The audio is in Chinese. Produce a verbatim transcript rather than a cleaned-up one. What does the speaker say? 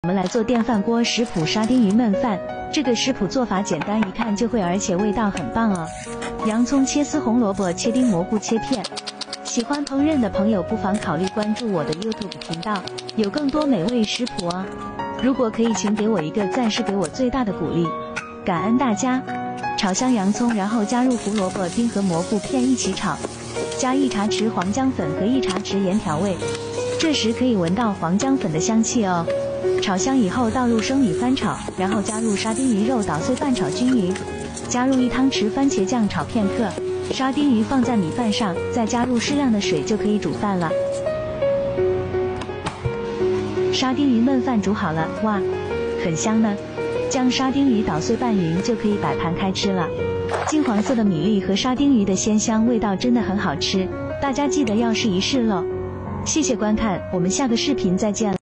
我们来做电饭锅食谱沙丁鱼焖饭。这个食谱做法简单，一看就会，而且味道很棒哦。洋葱切丝，红萝卜切丁，蘑菇切片。喜欢烹饪的朋友不妨考虑关注我的 YouTube 频道，有更多美味食谱哦。如果可以，请给我一个赞，是给我最大的鼓励，感恩大家。炒香洋葱，然后加入胡萝卜丁和蘑菇片一起炒，加一茶匙黄姜粉和一茶匙盐调味。这时可以闻到黄姜粉的香气哦。炒香以后倒入生米翻炒，然后加入沙丁鱼肉捣碎拌炒均匀，加入一汤匙番茄酱炒片刻，沙丁鱼放在米饭上，再加入适量的水就可以煮饭了。沙丁鱼焖饭煮好了，哇，很香呢。将沙丁鱼捣碎拌匀就可以摆盘开吃了。金黄色的米粒和沙丁鱼的鲜香味道真的很好吃，大家记得要试一试喽。谢谢观看，我们下个视频再见了。